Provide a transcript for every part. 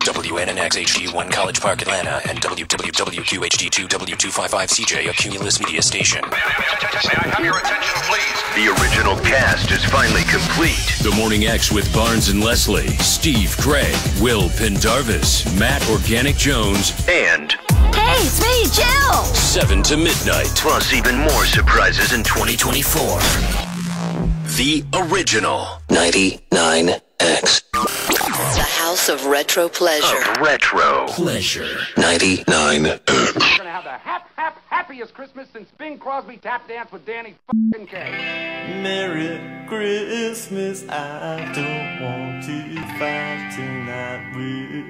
WNNX HD1 College Park, Atlanta, and WWWQHD2 W255CJ, a Cumulus media station. May I have your attention, please? The original cast is finally complete. The Morning X with Barnes and Leslie, Steve Craig, Will Pendarvis, Matt Organic Jones, And Hey, it's me, Jill! 7 to midnight. plus even more surprises in 2024. The original 99X. The House of Retro Pleasure. of Retro Pleasure. 99. We're gonna have the happiest Christmas since Bing Crosby tap danced with Danny f***ing Kaye. Merry Christmas, I don't want to fight tonight with.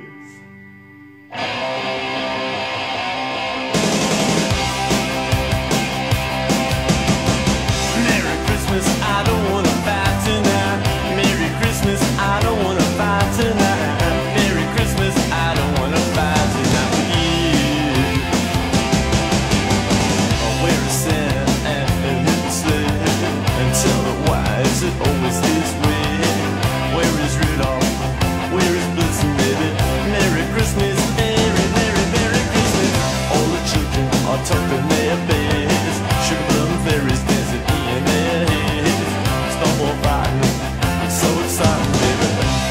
Merry Christmas, I don't want to fight tonight. Merry Christmas, I don't want to fight tonight. Merry Christmas, I don't want to fight tonight with you. Where is Santa and his sled? And tell me why is it always this way? Where is Rudolph? Where is Blitzen, baby? Merry Christmas, Merry Christmas. All the children are tucked in their beds. Sugar plum fairies dancing in their heads. Snowball fighting, it's so exciting, baby.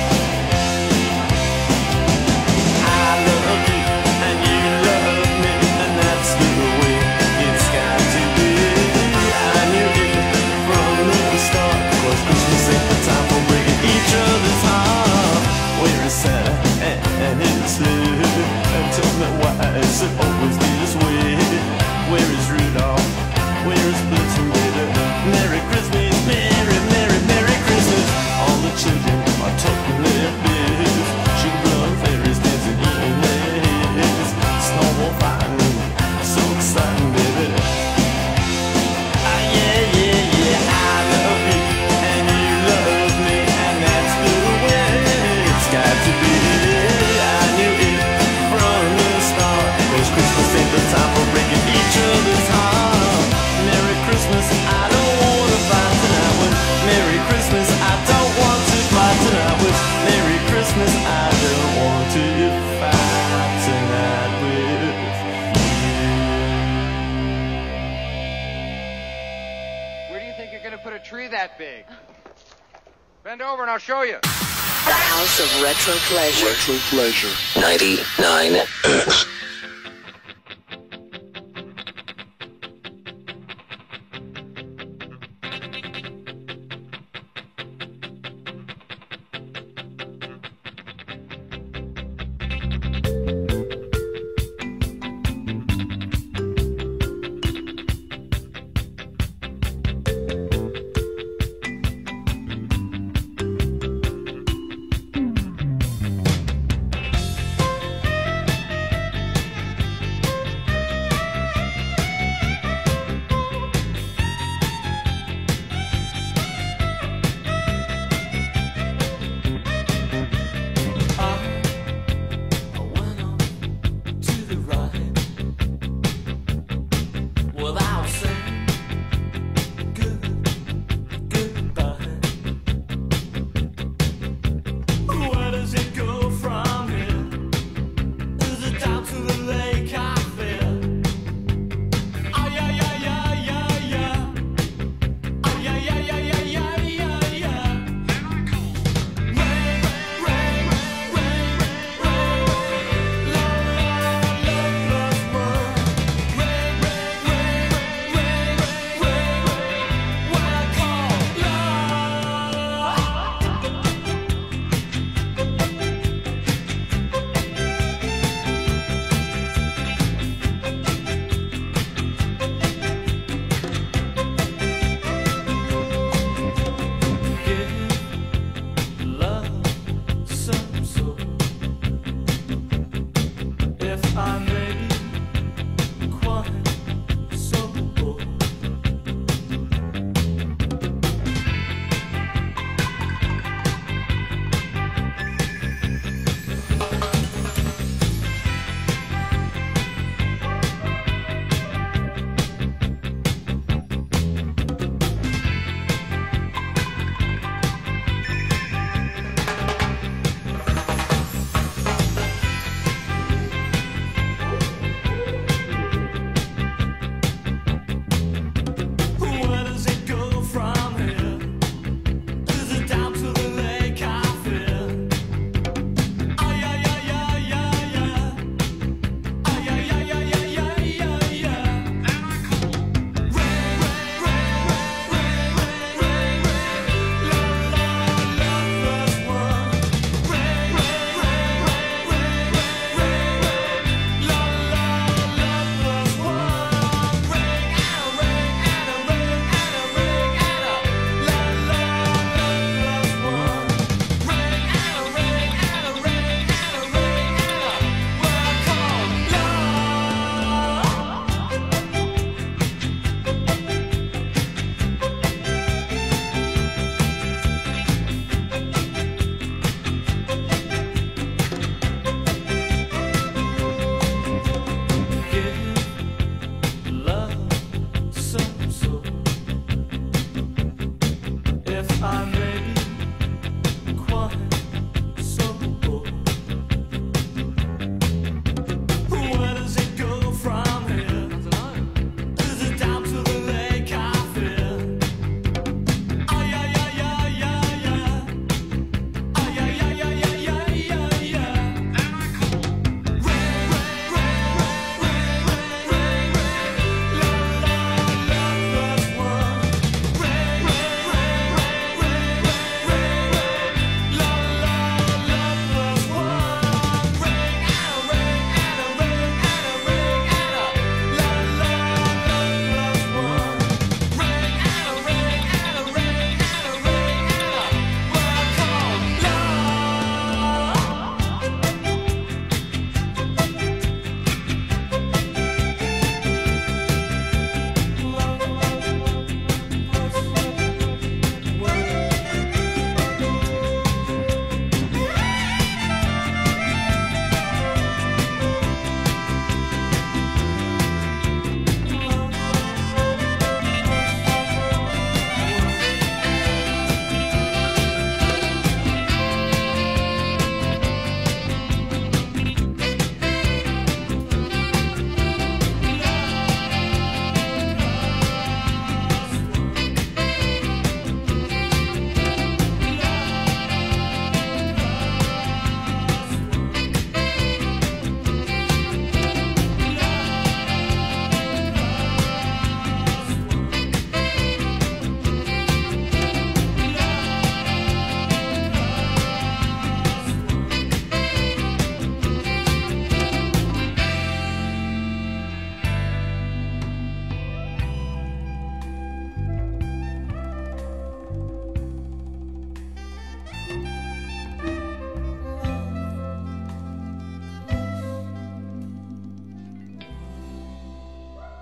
I love you and you love me, and that's the way it's got to be. I knew it from the start, 'cause Christmas ain't the time for breaking each other's heart. Where is Santa and his sled? And tell me why is it always this way? Where is Rudolph? Where is Blitzen, baby? Merry Christmas, Merry Christmas. All the children are tucked in their beds. Sugar plum fairies dancing in their heads. Snowball fighting, so exciting, baby. Yeah, I love you and you love me, and that's the way it's got to be. I knew it from the start, 'cause Christmas ain't the time for breaking each other's heart. Merry Christmas, I don't want to fight tonight with. Merry Christmas, I don't want to fight tonight with. Merry Christmas, I don't want to fight tonight with you. Where do you think you're gonna put a tree that big? Bend over and I'll show you. The House of Retro Pleasure. 99X.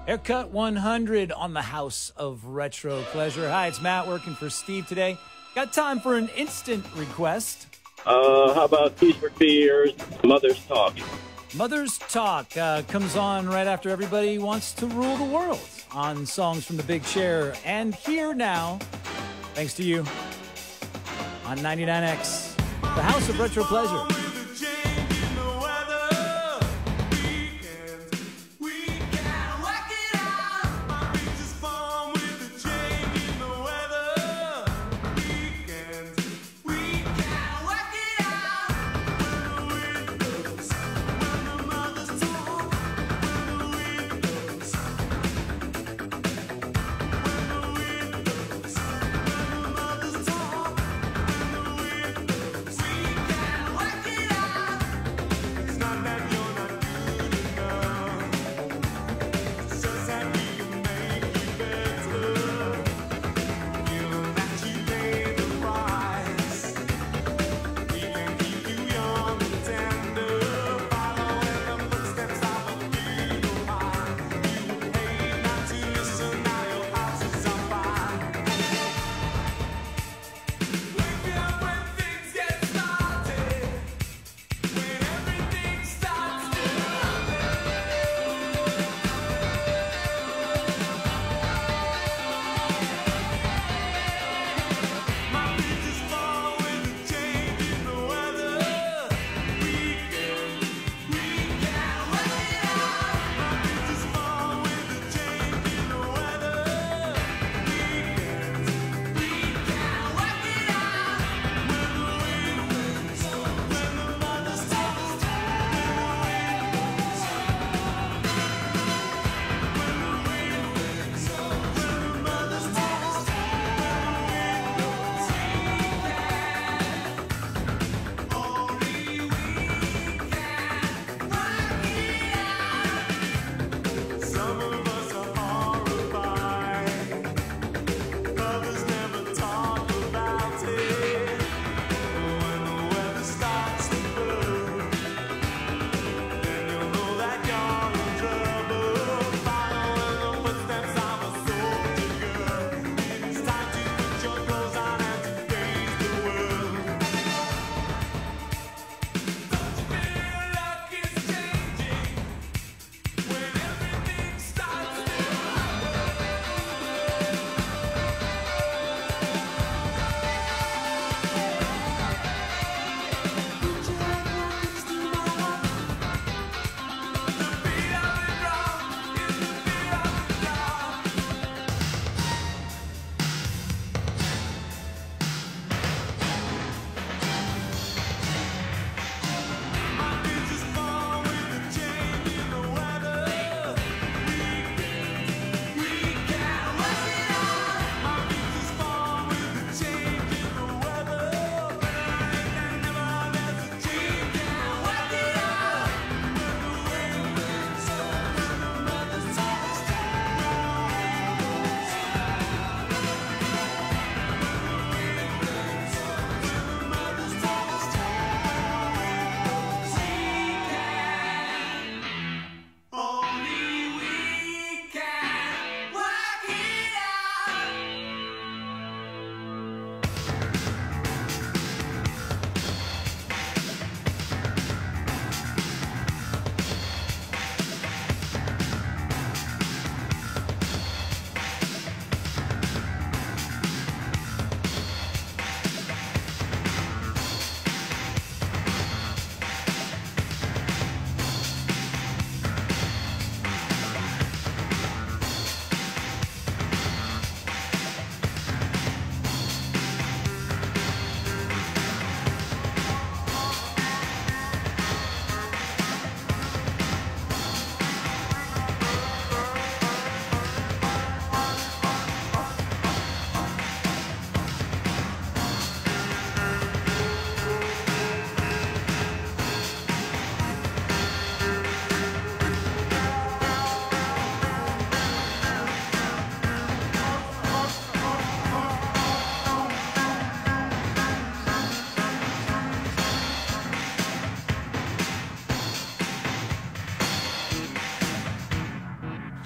Haircut 100 on the House of Retro Pleasure. Hi, it's Matt working for Steve today. Got time for an instant request. How about Tears for Fears, Mother's Talk? Mother's Talk comes on right after Everybody Wants to Rule the World on Songs from the Big Chair. And here now, thanks to you, on 99X, the House of Retro Pleasure. Work it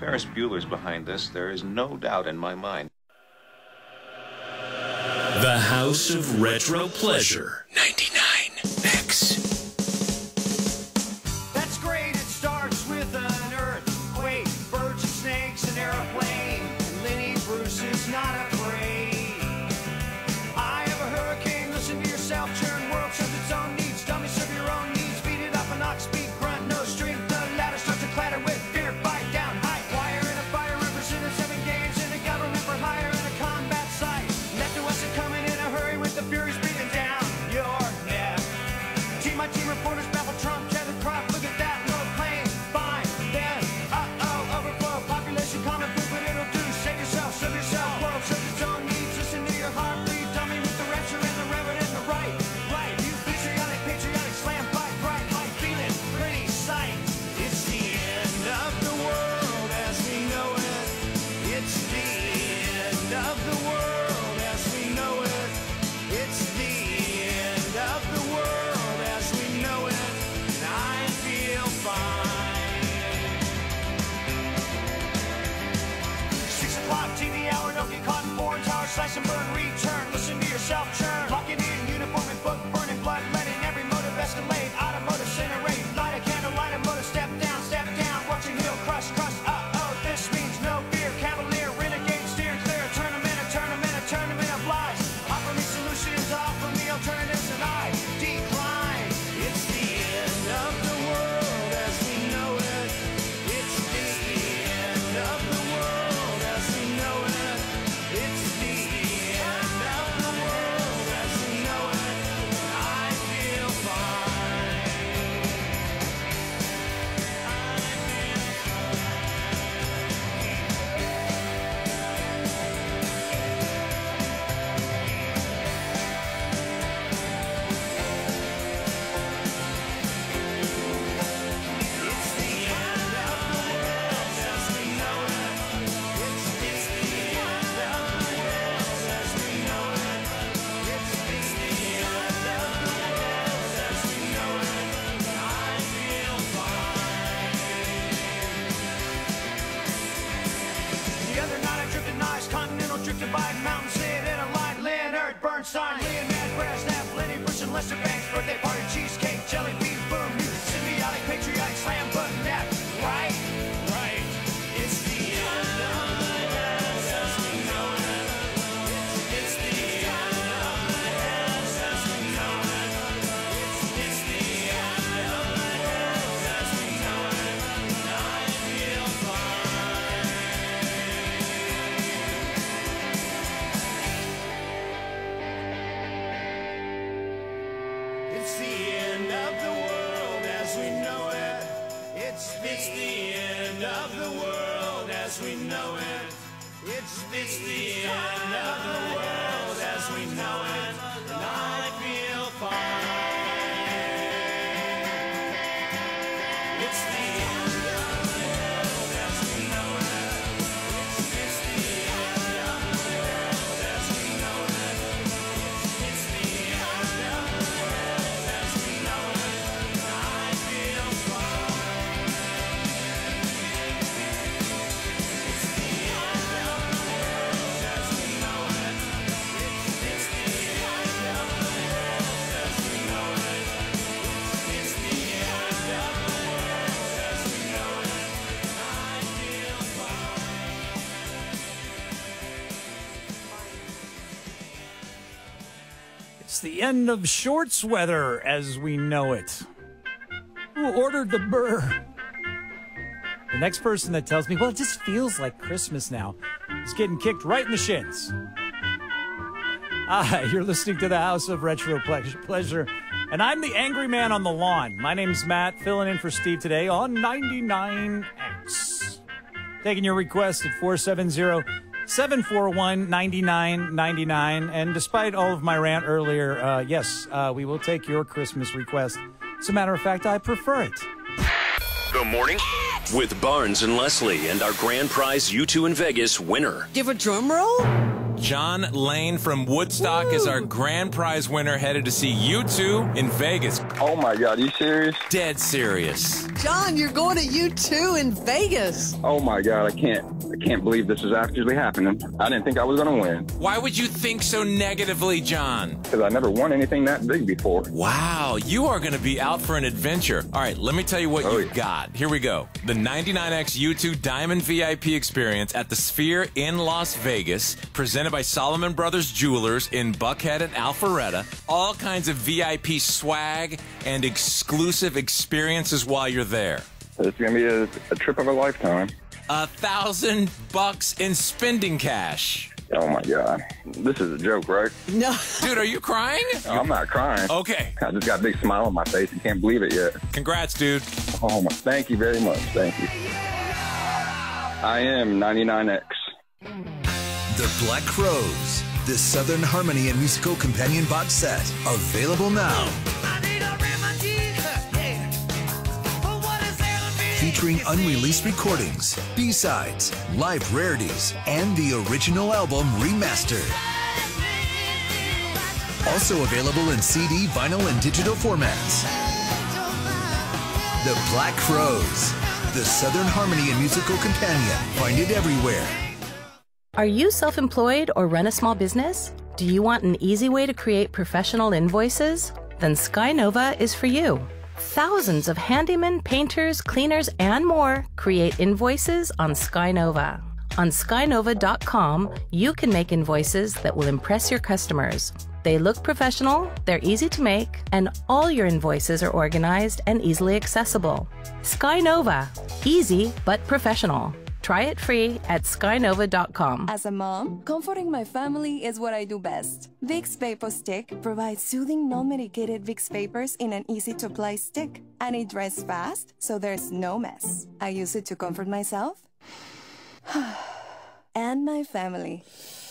Ferris Bueller's behind this. There is no doubt in my mind. The House of Retro Pleasure. 99X. That's great, it starts with an earthquake, birds and snakes, an airplane, and Lenny Bruce is not afraid. I have a hurricane, listen to yourself, churn, world serves its own needs, dummy serve your own needs, beat it up an ox, speak, grunt, no strength, the ladder starts to clatter with fear, bite down, high wire in a fire, represented 7 games in a government for hire in a combat site, left to us and coming in a hurry with the furies breathing down your neck. Team reporters baffle Trump, tear the crop, look at that, no plane, fine, then, overflow, population, common food, but it'll do, save yourself, serve yourself, world serves its own needs, listen to your heart, bleed, dummy with the rapture and the reverend and the right, you patriotic, slam, fight, bright, light, feeling, pretty sight, it's the end of the world as we know it, it's the end of the world as we know it, it's the end of the world as we know it, and I feel fine. 6 o'clock, TV hour, don't get caught in foreign tower, slice and burn, return, listen to yourself churn, locking in, uniform and book, burning blood, letting every motive escalate, automotive incinerate, light a candle, light a motor, step down, watching hill crush, this means no fear, cavalier, renegade, steer clear, a tournament of lies, offer me solutions, offer me alternatives, and I decline. It's the end of the world as we know it, it's the end of the world as we know it, it's the end of the world as we know it, and I feel fine. It's the end of the world as we know it, it's the end of the world as we know it, it's the end of the world as we know it, and I feel fine. The other night I drifted nice, continental drift divide, mountain sit in a line, Leonard Bernstein, Leonard Brezhnev, Lenny Bruce and Lester Banks, birthday party, cheesecake, jelly bean, boom, music, symbiotic, patriotic, slam, button, nap, right, it's the end of the world as we know it, it's the end of the world as we know it, it's the end of the world as we know it, and I feel fine. It's the end of the world as we know it. It's the end of the world as we know it. It's the end of the world as we know it. And I feel fine. It's the end of the world as we know it. It's the end of the world as we know it. It's the end of the world as we know it. And I feel fine. It's the end of the world as we know it. It's the end of the world as we know it. It's the end of the world as we know it. And I feel fine. It's the end of shorts weather as we know it. Who ordered the burr? The next person that tells me, well, it just feels like Christmas now, is getting kicked right in the shins. Hi, you're listening to the House of Retro Pleasure, and I'm the angry man on the lawn. My name's Matt, filling in for Steve today on 99X. Taking your request at 470-741-9999. And despite all of my rant earlier, yes, we will take your Christmas request. As a matter of fact, I prefer it. The morning With Barnes and Leslie and our grand prize U2 in Vegas winner. Give a drum roll. John Lane from Woodstock is our grand prize winner, headed to see U2 in Vegas. Oh my God, are you serious? Dead serious. John, you're going to U2 in Vegas. Oh my God, I can't believe this is actually happening. I didn't think I was going to win. Why would you think so negatively, John? Because I never won anything that big before. Wow, you are going to be out for an adventure. All right, let me tell you what you've got. Here we go. The 99X U2 Diamond VIP experience at the Sphere in Las Vegas, presented by Solomon Brothers Jewelers in Buckhead and Alpharetta. All kinds of VIP swag and exclusive experiences while you're there. It's going to be a trip of a lifetime. $1,000 in spending cash. Oh my God. This is a joke, right? No. Dude, are you crying? I'm not crying. Okay. I just got a big smile on my face and can't believe it yet. Congrats, dude. Oh my, thank you very much. Thank you. I am 99X. The Black Crowes, the Southern Harmony and Musical Companion box set, available now. Featuring unreleased recordings, B-sides, live rarities, and the original album remastered. Also available in CD, vinyl, and digital formats. The Black Crowes, the Southern Harmony and Musical Companion. Find it everywhere. Are you self-employed or run a small business? Do you want an easy way to create professional invoices? Then Skynova is for you. Thousands of handymen, painters, cleaners, and more create invoices on Skynova. On skynova.com, you can make invoices that will impress your customers. They look professional, they're easy to make, and all your invoices are organized and easily accessible. Skynova. Easy but professional. Try it free at skynova.com. As a mom, comforting my family is what I do best. Vicks VapoStick provides soothing, non-medicated Vicks vapors in an easy-to-apply stick. And it dries fast, so there's no mess. I use it to comfort myself and my family.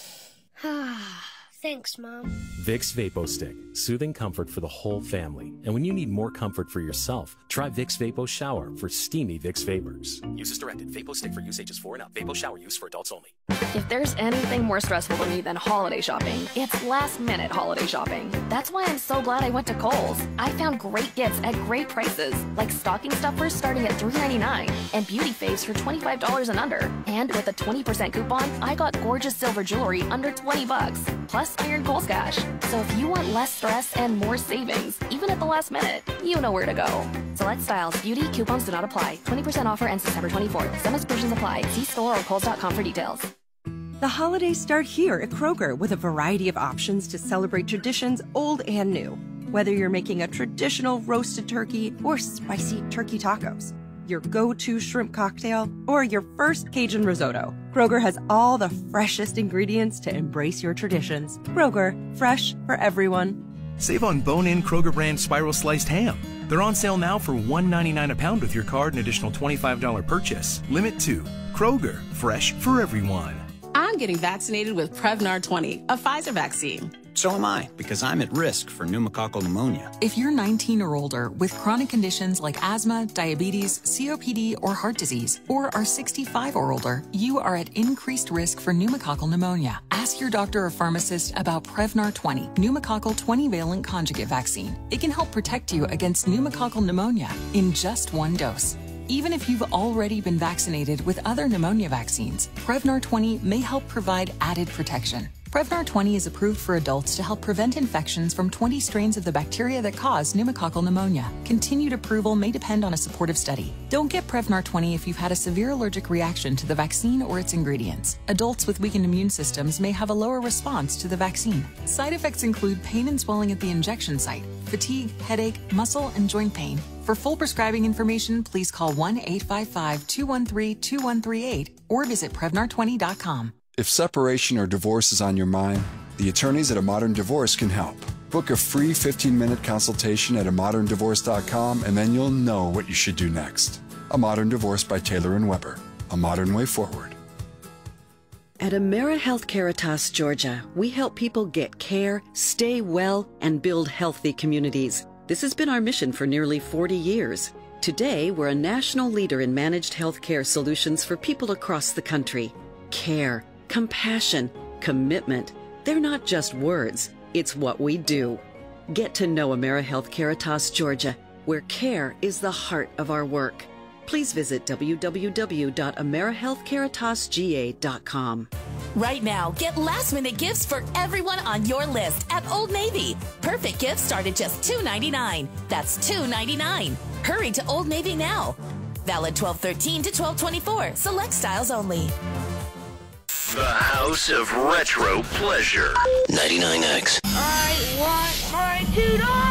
Thanks, Mom. Vicks VapoStick, soothing comfort for the whole family. And when you need more comfort for yourself, try Vicks Vapo Shower for steamy Vicks vapors. Use as directed. VapoStick for use ages 4 and up. Vapo Shower use for adults only. If there's anything more stressful to me than holiday shopping, it's last-minute holiday shopping. That's why I'm so glad I went to Kohl's. I found great gifts at great prices, like stocking stuffers starting at $3.99 and beauty faves for $25 and under. And with a 20% coupon, I got gorgeous silver jewelry under $20, plus iron Kohl's cash. So if you want less stress and more savings, even at the last minute, you know where to go. Select styles, beauty, coupons do not apply. 20% offer ends December 24th. Some exclusions apply. See store or Kohl's.com for details. The holidays start here at Kroger with a variety of options to celebrate traditions old and new. Whether you're making a traditional roasted turkey or spicy turkey tacos, your go-to shrimp cocktail, or your first Cajun risotto, Kroger has all the freshest ingredients to embrace your traditions. Kroger, fresh for everyone. Save on bone-in Kroger brand spiral sliced ham. They're on sale now for $1.99 a pound with your card and additional $25 purchase. Limit 2. Kroger, fresh for everyone. I'm getting vaccinated with Prevnar 20, a Pfizer vaccine. So am I, because I'm at risk for pneumococcal pneumonia. If you're 19 or older with chronic conditions like asthma, diabetes, COPD, or heart disease, or are 65 or older, you are at increased risk for pneumococcal pneumonia. Ask your doctor or pharmacist about Prevnar 20, pneumococcal 20-valent conjugate vaccine. It can help protect you against pneumococcal pneumonia in just one dose. Even if you've already been vaccinated with other pneumonia vaccines, Prevnar 20 may help provide added protection. Prevnar 20 is approved for adults to help prevent infections from 20 strains of the bacteria that cause pneumococcal pneumonia. Continued approval may depend on a supportive study. Don't get Prevnar 20 if you've had a severe allergic reaction to the vaccine or its ingredients. Adults with weakened immune systems may have a lower response to the vaccine. Side effects include pain and swelling at the injection site, fatigue, headache, muscle, and joint pain. For full prescribing information, please call 1-855-213-2138 or visit Prevnar20.com. If separation or divorce is on your mind, the attorneys at A Modern Divorce can help. Book a free 15-minute consultation at amoderndivorce.com and then you'll know what you should do next. A Modern Divorce by Taylor & Weber. A modern way forward. At AmeriHealthcaritas, Georgia, we help people get care, stay well, and build healthy communities. This has been our mission for nearly 40 years. Today, we're a national leader in managed healthcare solutions for people across the country. Care, compassion, commitment. They're not just words, it's what we do. Get to know AmeriHealth Caritas Georgia, where care is the heart of our work. Please visit www.amerihealthcaritasga.com. Right now, get last-minute gifts for everyone on your list at Old Navy. Perfect gifts start at just $2.99. That's $2.99. Hurry to Old Navy now. Valid 12/13 to 12/24. Select styles only. The House of Retro Pleasure. 99X. I want my $2.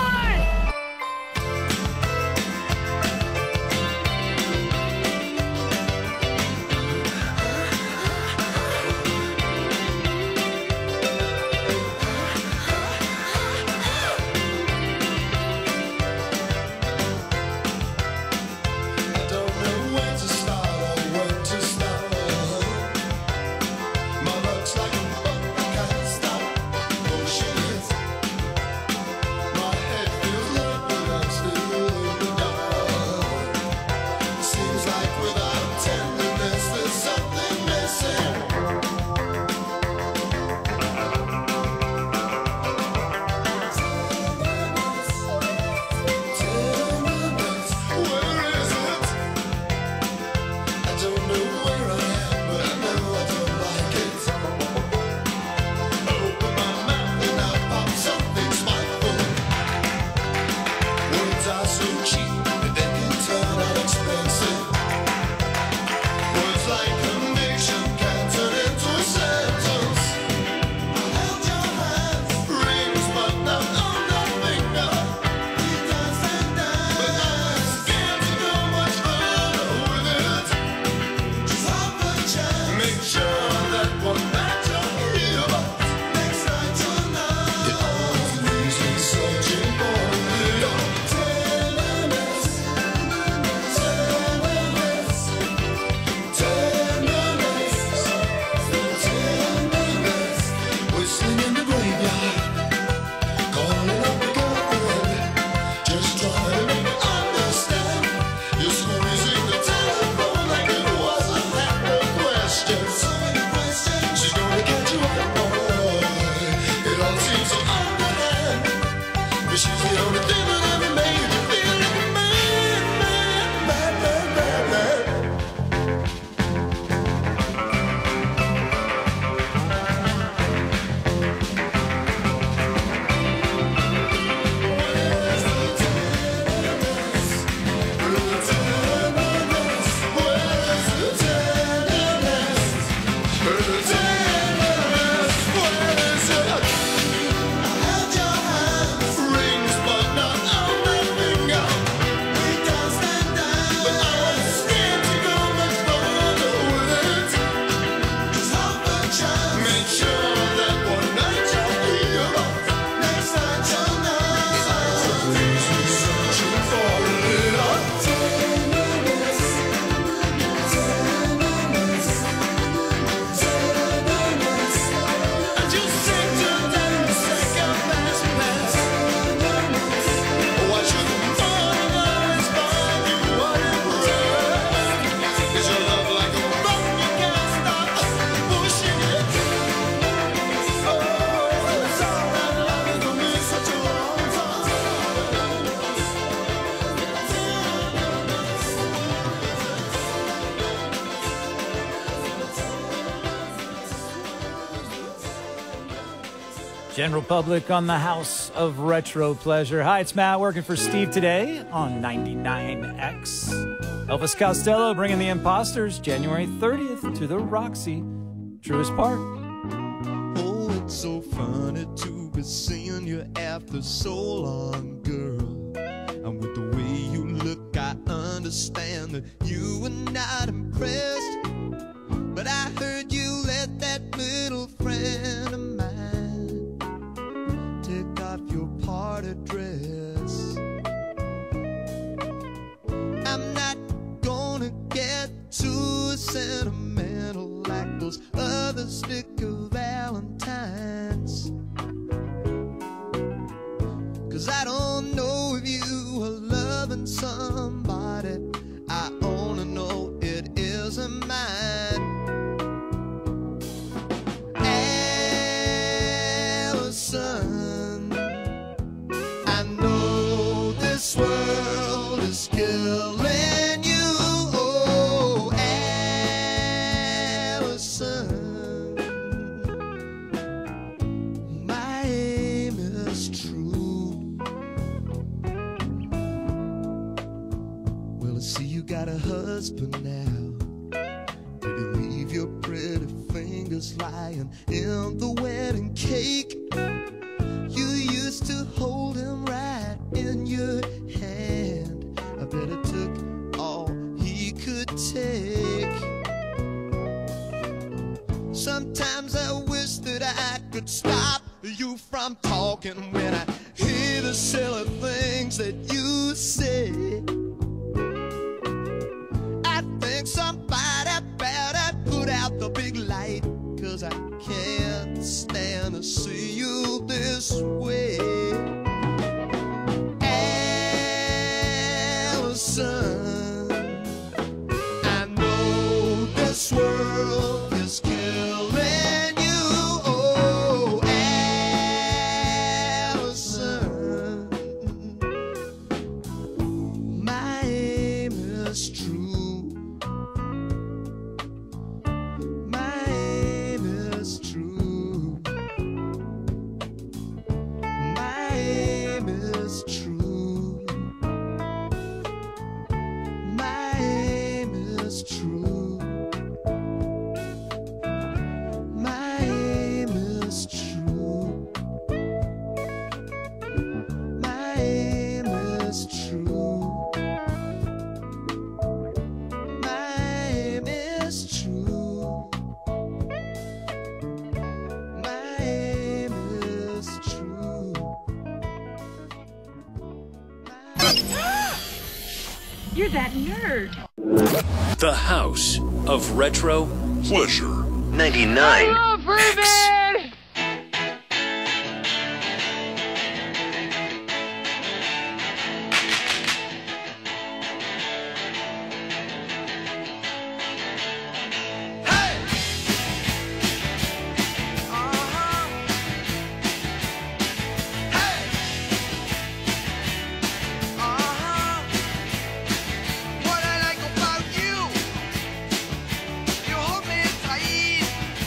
General Public on the House of Retro Pleasure. Hi, it's Matt working for Steve today on 99X. Elvis Costello bringing the Imposters January 30th to the Roxy, Truist Park. Oh, it's so funny to be seeing you after so long, girl. And with the way you look, I understand that you were not impressed. But I heard you let that little friend of mine take off your party dress. I'm not gonna get too sentimental like those other sticker Valentines, 'cause I don't know if you are loving somebody. I only know it isn't mine. And Well, I see you got a husband now. Did you leave your pretty fingers lying in the wedding cake? You used to hold him right in your hand. I bet it took all he could take. Sometimes I wish that I could stop you from talking when I hear the silly things that you say. I think somebody better put out the big light, 'cause I can't stand to see you this way. Allison, I know this world is killing you. Oh, Allison, my aim is true. My aim is true. My aim is true. My aim is true. My aim is true. My aim is true. My aim is true. My aim is true. You're that nerd. The House of Retro Pleasure. 99. What I like about you, you hold me tight.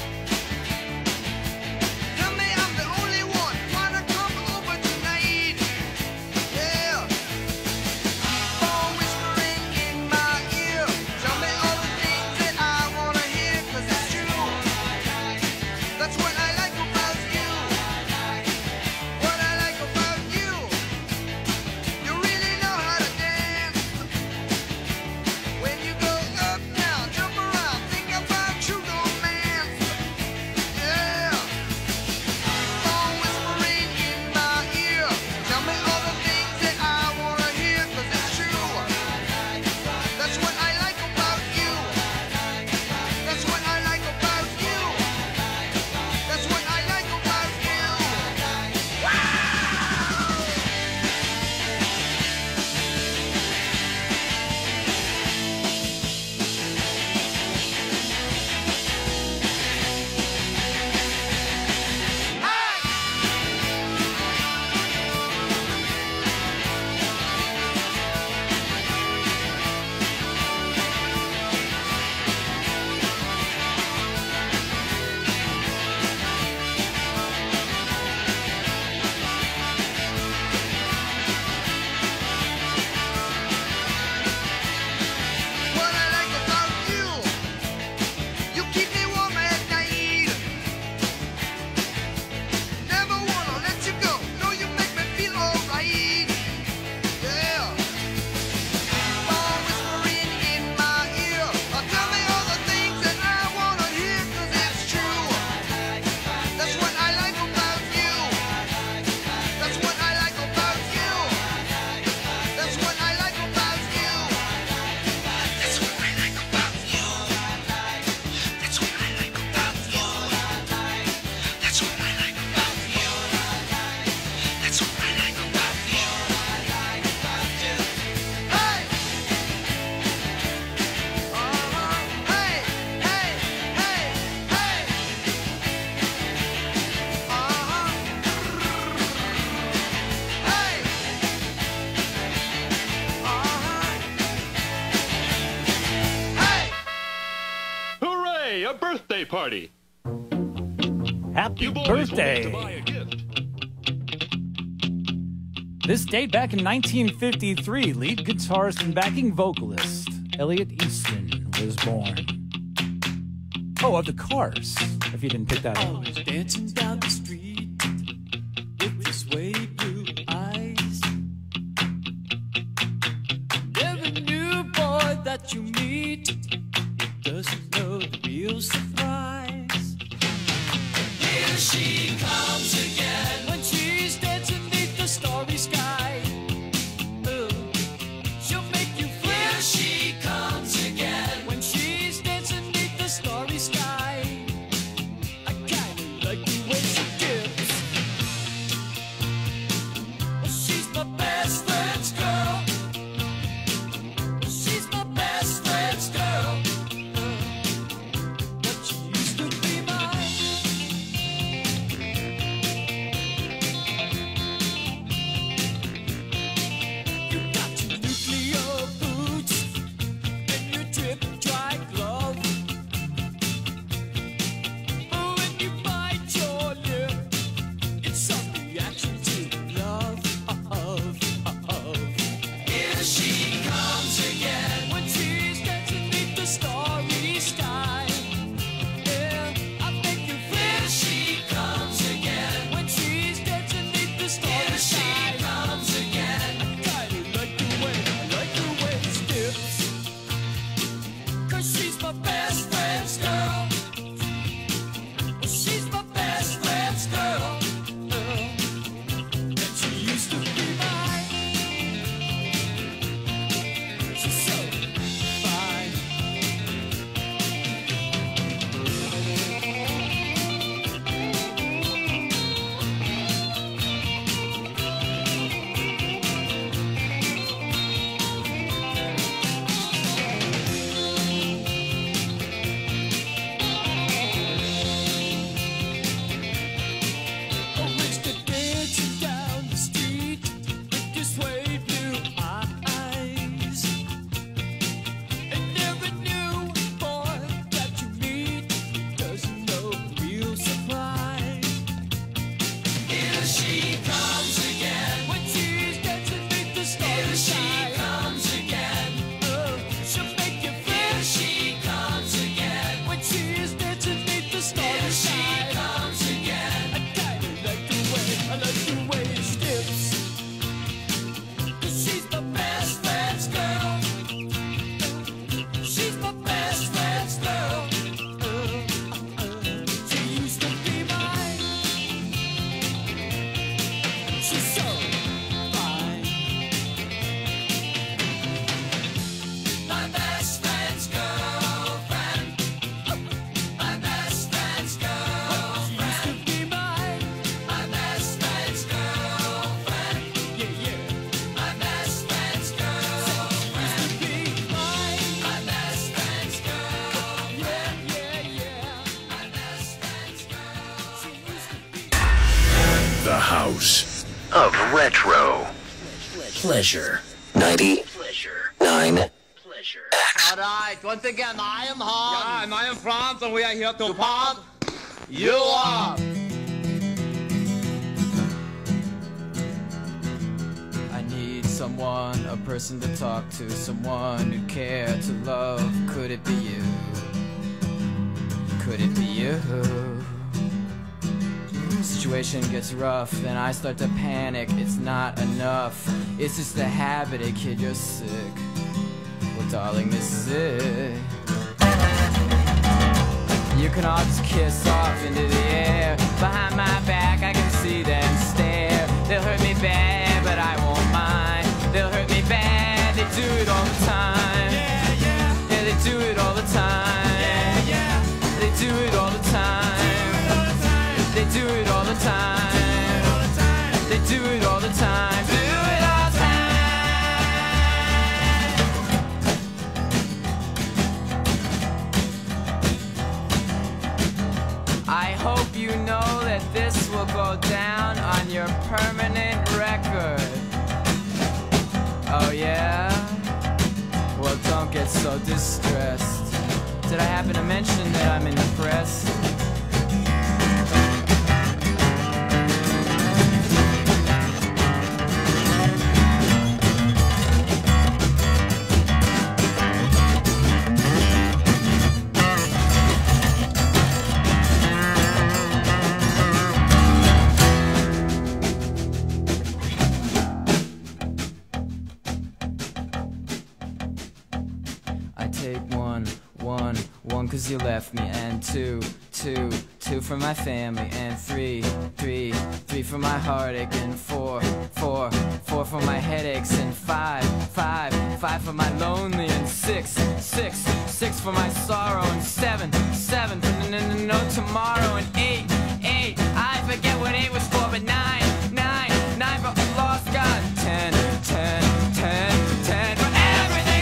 Tell me I'm the only one wanna come over tonight. Yeah. Phone whispering in my ear. Tell me all the things that I wanna hear, 'cause it's true. That's what I like about you. What I like about you, you really know how to dance. When you go up, down, jump around, think about true romance. Yeah. Phone whispering in my ear. Tell me all the things that I wanna hear, 'cause it's true. That's what I like about you. That's what I like about you. That's what I like about you. What I like about you, you keep me warm at night. Never wanna let you go. No, you make me feel alright. Yeah. Phone whispering in my ear. Tell me all the things that I wanna hear, 'cause it's true. That's what I like about you. That's what I like about you. That's what I like about you. That's what I like about you. That's what I like about you. That's what I like about you. That's what I like about you. Hey! Hey! Hey! Hey! Hey! Hooray! A birthday party! Happy You boys birthday. want to buy a gift. This date back in 1953, lead guitarist and backing vocalist Elliot Easton was born. Oh, of the Cars, if you didn't pick that up. Dancing down the street with his wavy blue eyes. Every new boy that you meet doesn't know the real surprise. Here she comes again when she's dancing beneath the starry sky. She'll make you feel. Here she comes again when she's dancing beneath the starry sky. I kinda like the way she dips. She's my best friend's girl. She's my best friend's girl. But she used to be mine. You got your nuclear boots and your drip dry glove. When you bite your lip, it's some reaction to love. Here she comes again when she's dancing beneath the starry sky. Yeah, I make you feel. Here she comes again when she's dancing beneath the starry sky. Here she comes again. I kinda like the way she dips. 'Cause she's my best friend's girl. She's my best friend's girl. And she used to be mine. She's so fine. Mr. Dancing down the street with your suede blue eyes. And every new boy that you meet doesn't know the real surprise. Here she comes again when she's dancing beneath the starry sky. Here she comes again. She'll make you feel. Here she comes again when she's dancing beneath the starry sky. Here she comes again. I kinda like the way she dips. 'Cause she's my best friend's girl. She's my best friend's girl. She used to be mine. She's so fine. My best friend's girlfriend. My best friend's girlfriend. She used to be mine. My best friend's girlfriend. Yeah, yeah. My best friend's girlfriend. Used to be mine. My best friend's girl. Yeah, yeah, yeah. My best friend's girl. She used to be. The House of Retro. Pleasure. 99 Alright, once again, I am Hans. Yeah, and I am Franz, and we are here to pump you up. I need someone, a person to talk to, someone who care to love. Could it be you? Could it be you? Situation gets rough, then I start to panic. It's not enough. It's just a habit, kid, you're sick. Well, darling, this is it. You can all just kiss off into the air. Behind my back, I can see them stare. They'll hurt me bad, but I won't mind. They'll hurt me bad, they do it all the time. Yeah, yeah. Yeah, they do it all the time. Yeah, yeah. They do it all the time. They do it all the time. They do it all the time. Do it all the time. I hope you know that this will go down on your permanent record. Oh yeah? Well, don't get so distressed. Did I happen to mention that I'm in the press? take one, cause you left me, and two for my family, and three for my heartache, and four for my headaches, and five for my lonely, and six for my sorrow, and seven for no tomorrow, and eight, I forget what 8 was for, but nine for lost God, 10 for everything.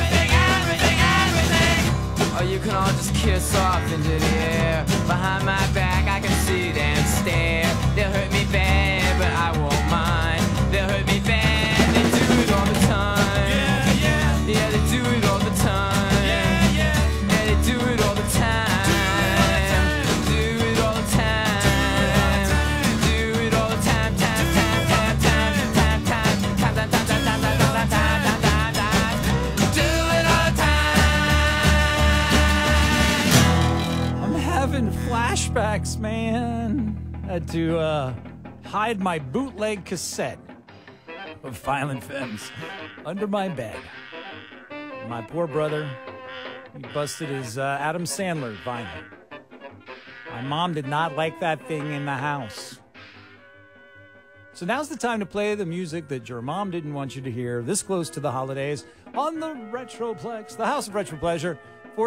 Or you can all just kiss off into the air. Behind my back I can see them stare. They'll hurt me bad, but I won't mind. They'll hurt me bad, they do it all the time. Yeah, they do it all the time. Yeah, they do it all the time. Do it all the time. Do it all the time. Having flashbacks, man. Had to hide my bootleg cassette of Violent Femmes under my bed. My poor brother, he busted his Adam Sandler vinyl. My mom did not like that thing in the house. So now's the time to play the music that your mom didn't want you to hear this close to the holidays on the Retroplex, the House of Retro Pleasure.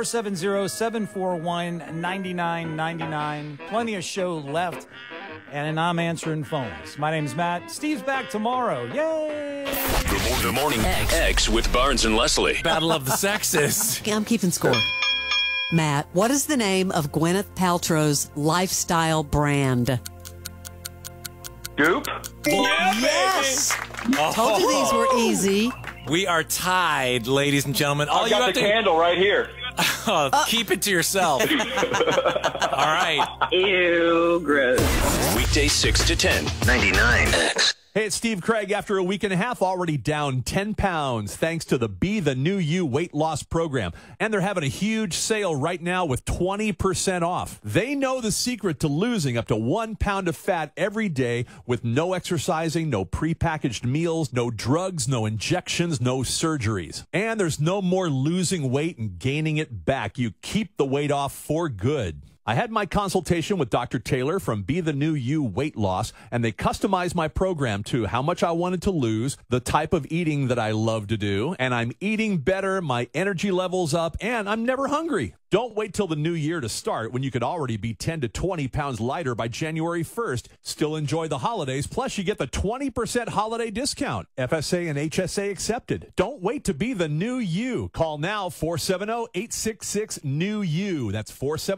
470-741-9999. Plenty of show left, and I'm answering phones. My name's Matt. Steve's back tomorrow. Yay! Good morning, X with Barnes and Leslie. Battle of the Sexes. I'm keeping score. Matt, what is the name of Gwyneth Paltrow's lifestyle brand? Goop? Yeah, yes! Told you these were easy. We are tied, ladies and gentlemen. I've got the candle right here. Keep it to yourself. All right. Ew, gross. Weekdays 6 to 10, 99X. Hey, it's Steve Craig. After a week and a half, already down 10 pounds thanks to the Be the New You weight loss program. And they're having a huge sale right now with 20% off. They know the secret to losing up to 1 pound of fat every day with no exercising, no prepackaged meals, no drugs, no injections, no surgeries. And there's no more losing weight and gaining it back. You keep the weight off for good. I had my consultation with Dr. Taylor from Be the New You Weight Loss, and they customized my program to how much I wanted to lose, the type of eating that I love to do, and I'm eating better, my energy level's up, and I'm never hungry. Don't wait till the new year to start when you could already be 10 to 20 pounds lighter by January 1st. Still enjoy the holidays, plus you get the 20% holiday discount. FSA and HSA accepted. Don't wait to be the new you. Call now, 470-866-NEW-YOU. That's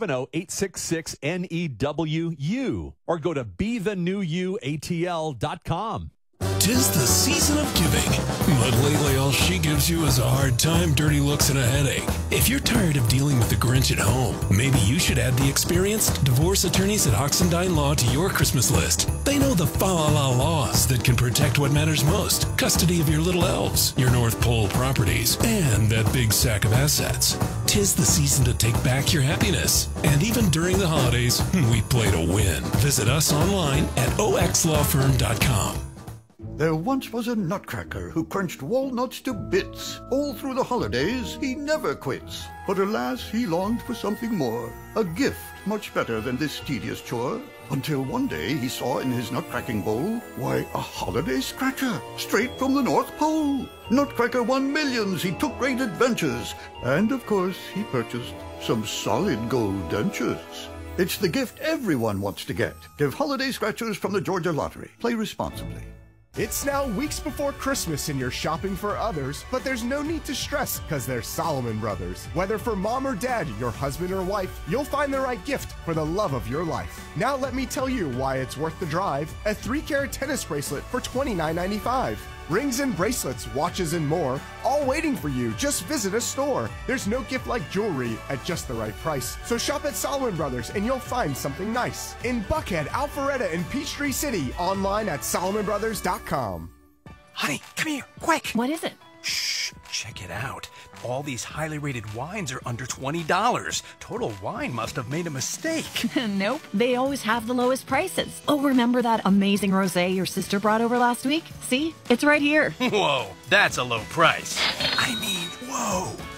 470-866-NEWU. Or go to BeTheNewYouATL.com. 'Tis the season of giving, but lately all she gives you is a hard time, dirty looks, and a headache. If you're tired of dealing with the Grinch at home, maybe you should add the experienced divorce attorneys at Oxendine Law to your Christmas list. They know the fa-la-la laws that can protect what matters most: custody of your little elves, your North Pole properties, and that big sack of assets. 'Tis the season to take back your happiness. And even during the holidays, we play to win. Visit us online at oxlawfirm.com. There once was a nutcracker who crunched walnuts to bits. All through the holidays, he never quits. But alas, he longed for something more. A gift much better than this tedious chore. Until one day he saw in his nutcracking bowl, why, a holiday scratcher, straight from the North Pole. Nutcracker won millions, he took great adventures. And of course, he purchased some solid gold dentures. It's the gift everyone wants to get. Give holiday scratchers from the Georgia Lottery. Play responsibly. It's now weeks before Christmas and you're shopping for others, but there's no need to stress because they're Solomon Brothers. Whether for mom or dad, your husband or wife, you'll find the right gift for the love of your life. Now let me tell you why it's worth the drive. A 3-carat tennis bracelet for $29.95. Rings and bracelets, watches and more, all waiting for you. Just visit a store. There's no gift like jewelry at just the right price. So shop at Solomon Brothers and you'll find something nice. In Buckhead, Alpharetta, and Peachtree City, online at SolomonBrothers.com. Honey, come here, quick. What is it? Shh, check it out. All these highly rated wines are under $20. Total Wine must have made a mistake. Nope, they always have the lowest prices. Oh, remember that amazing rosé your sister brought over last week? See, it's right here. Whoa, that's a low price. I mean, whoa.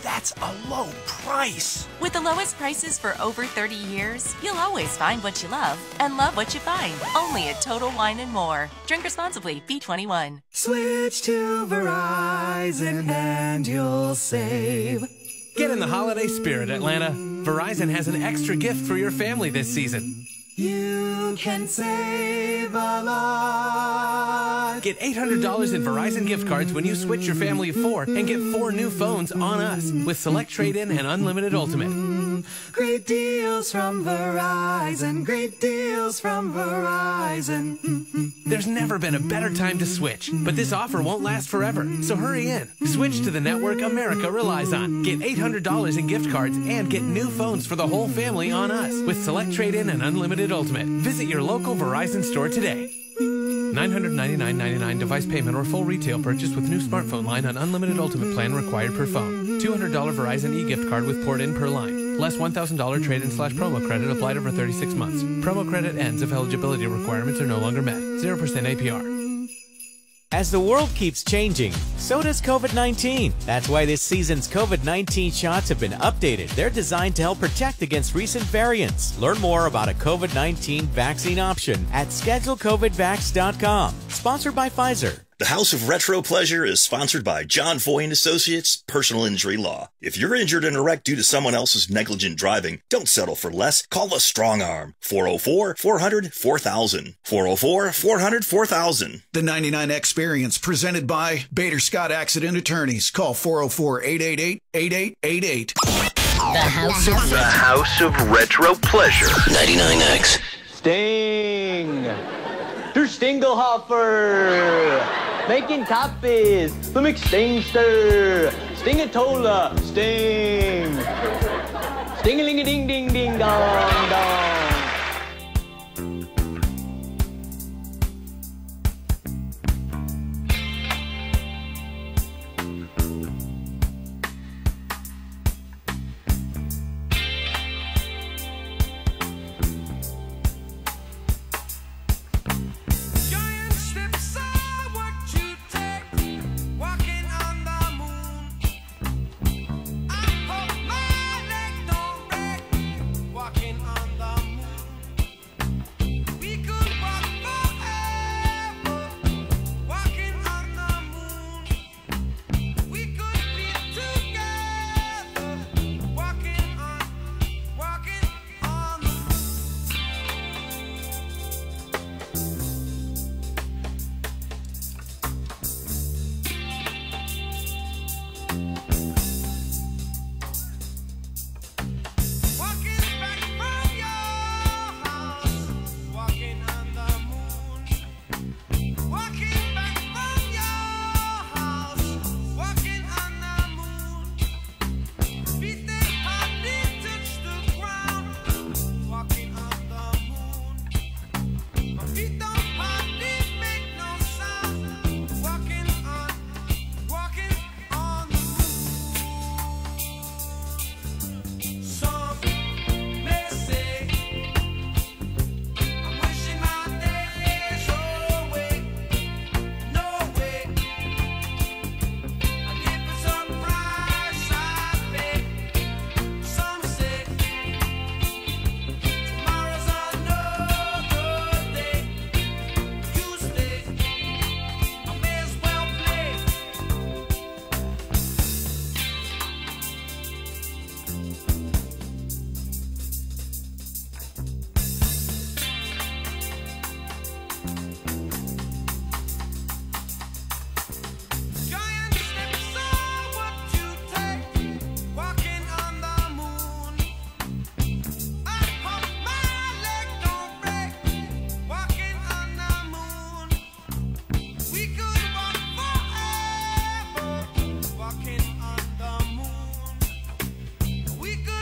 That's a low price. With the lowest prices for over 30 years, you'll always find what you love and love what you find. Only at Total Wine & More. Drink responsibly. B21. Switch to Verizon and you'll save. Get in the holiday spirit, Atlanta. Verizon has an extra gift for your family this season. You can save a lot. Get $800 in Verizon gift cards when you switch your family of 4 and get 4 new phones on us with Select Trade-In and Unlimited Ultimate. Great deals from Verizon. Great deals from Verizon. There's never been a better time to switch, but this offer won't last forever, so hurry in. Switch to the network America relies on. Get $800 in gift cards and get new phones for the whole family on us with Select Trade-In and Unlimited Ultimate. Visit your local Verizon store today. $999.99 device payment or full retail purchase with new smartphone line on Unlimited Ultimate plan required per phone. $200 Verizon e-gift card with port in per line. Less $1,000 trade-in/promo credit applied over 36 months. Promo credit ends if eligibility requirements are no longer met. 0% APR. As the world keeps changing, so does COVID-19. That's why this season's COVID-19 shots have been updated. They're designed to help protect against recent variants. Learn more about a COVID-19 vaccine option at schedulecovidvax.com. Sponsored by Pfizer. The House of Retro Pleasure is sponsored by John Foy & Associates Personal Injury Law. If you're injured in a wreck due to someone else's negligent driving, don't settle for less. Call the Strong Arm. 404-400-4000. 404-400-4000. The 99 Experience, presented by Bader Scott Accident Attorneys. Call 404-888-8888. The House of Retro Pleasure. 99X. Sting. Der Stingelhofer. Making copies. The McStingster. Stingatola. Sting. Sting-a-ling-a-ding-ding-ding-dong-dong. We could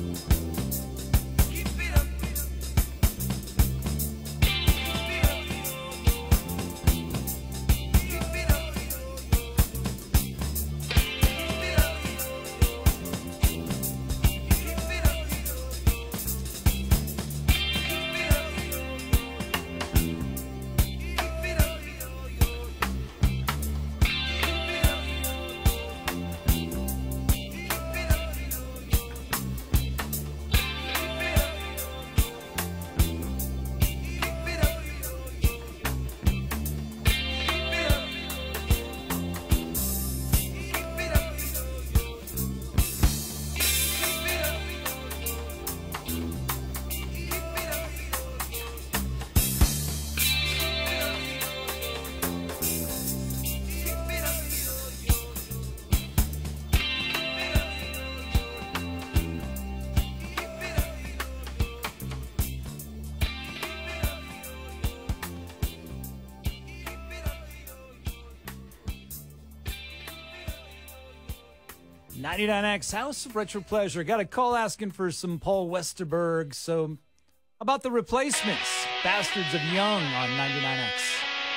99X House of Retro Pleasure. Got a call asking for some Paul Westerberg. So, about the Replacements, Bastards of Young on 99X.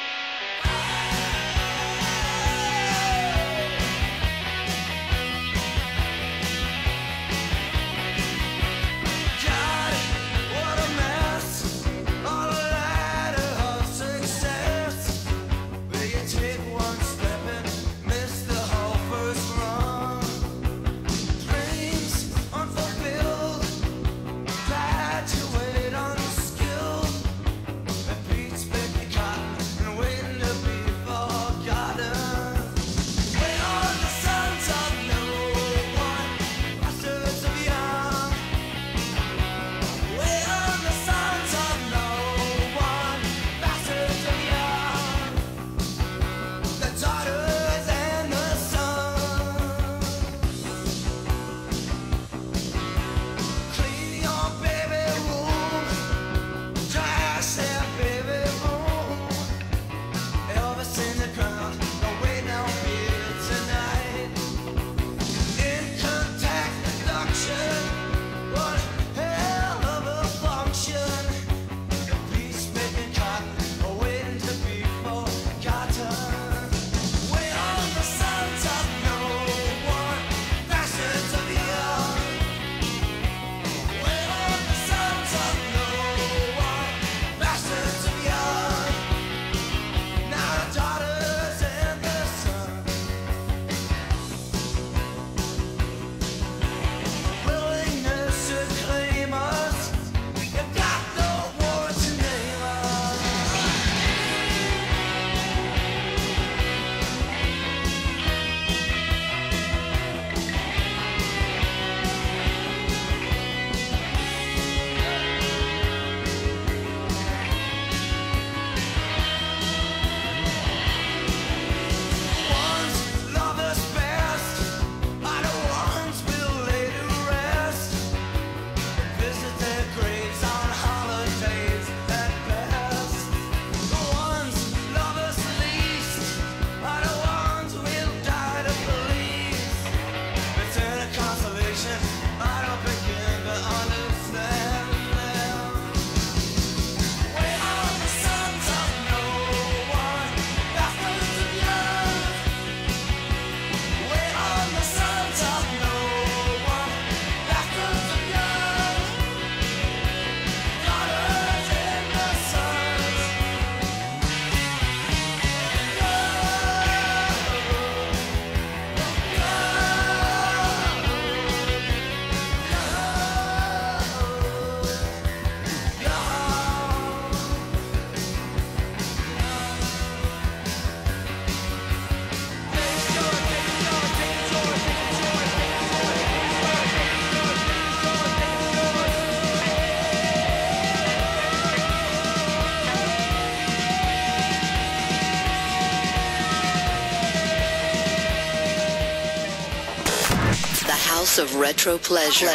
House of Retro Pleasure.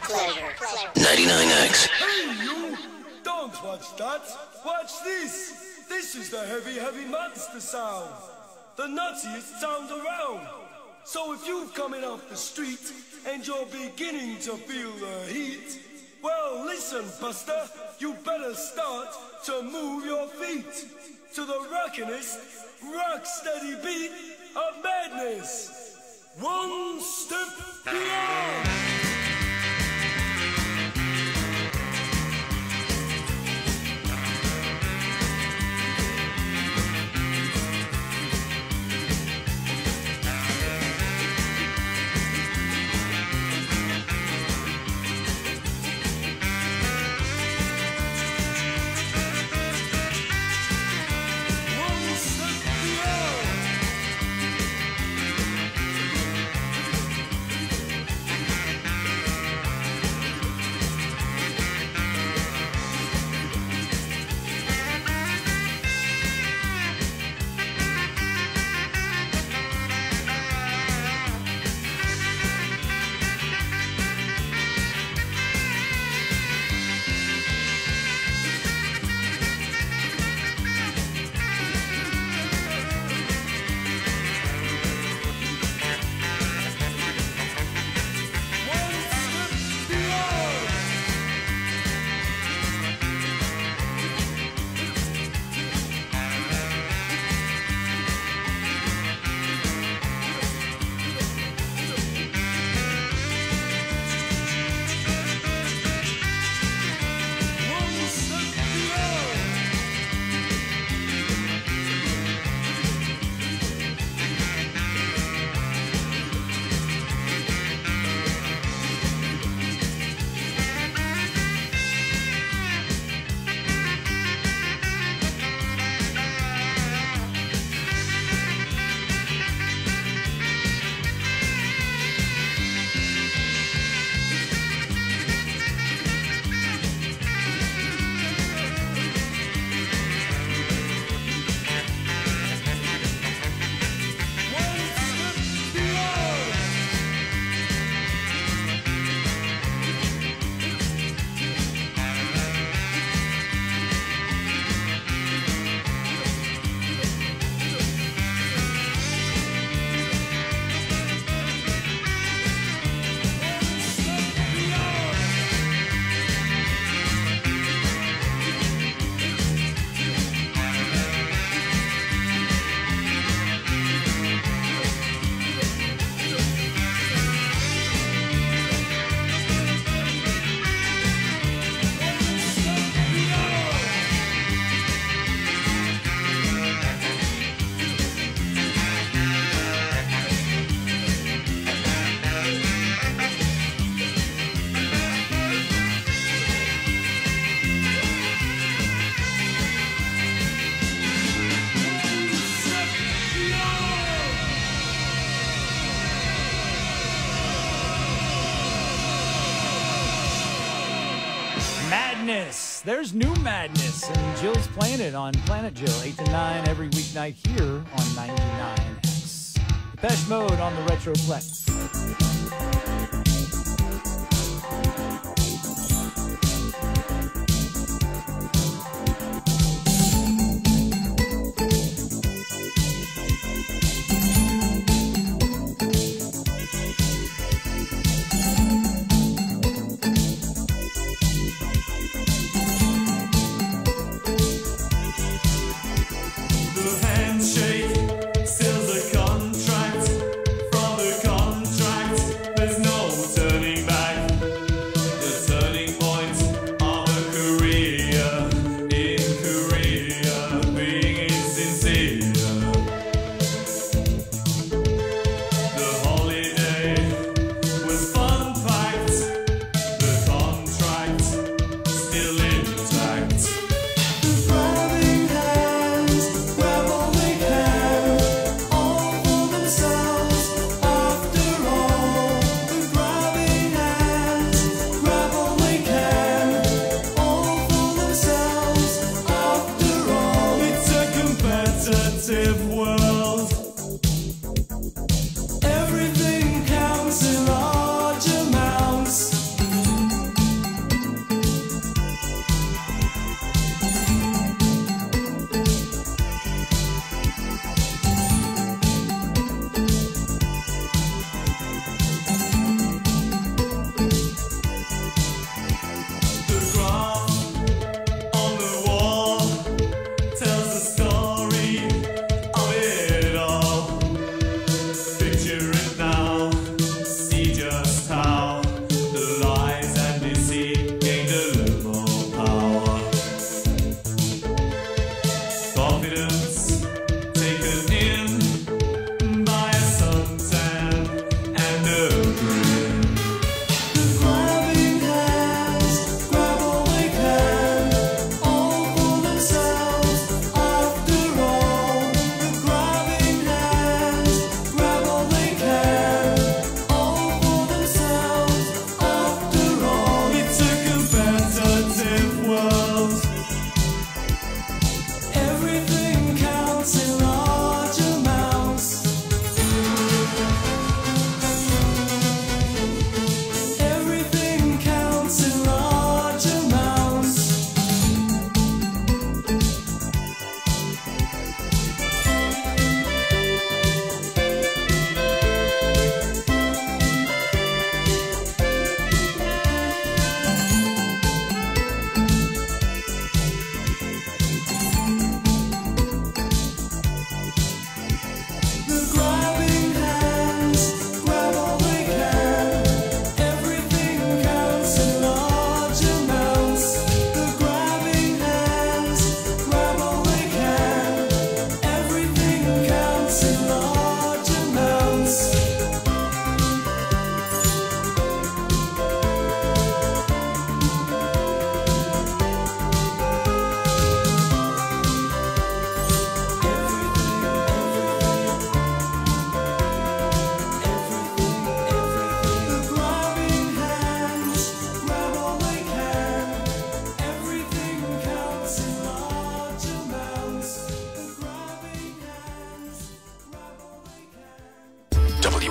99X. Hey, you! Don't watch that! Watch this! This is the heavy, heavy monster sound! The nuttiest sound around! So if you're coming off the street and you're beginning to feel the heat, well, listen, Buster, you better start to move your feet to the rockinest, rock-steady beat of madness. One step beyond. Madness. There's new madness, and Jill's playing it on Planet Jill, 8 to 9 every weeknight here on 99X. Depeche Mode on the Retroplex. Handshake seals a contract from the contract.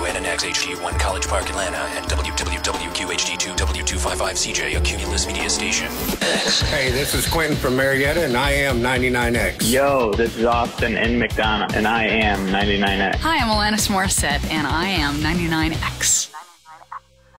WNNX HD1 College Park, Atlanta, and WWWQHD2 W255CJ, a Cumulus Media Station. Hey, this is Quentin from Marietta, and I am 99X. Yo, this is Austin in McDonough, and I am 99X. Hi, I'm Alanis Morissette, and I am 99X.